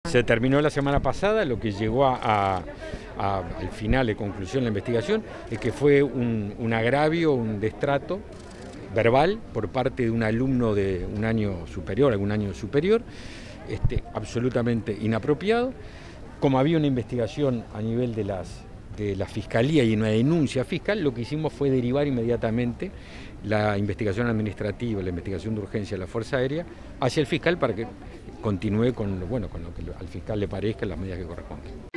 Se terminó la semana pasada, lo que llegó al final de conclusión de la investigación es que fue un agravio, un destrato verbal por parte de un alumno de un año superior, algún año superior, absolutamente inapropiado. Como había una investigación a nivel de la Fiscalía y una denuncia fiscal, lo que hicimos fue derivar inmediatamente la investigación administrativa, la investigación de urgencia de la Fuerza Aérea hacia el fiscal para que continúe con lo que al fiscal le parezca, las medidas que corresponden.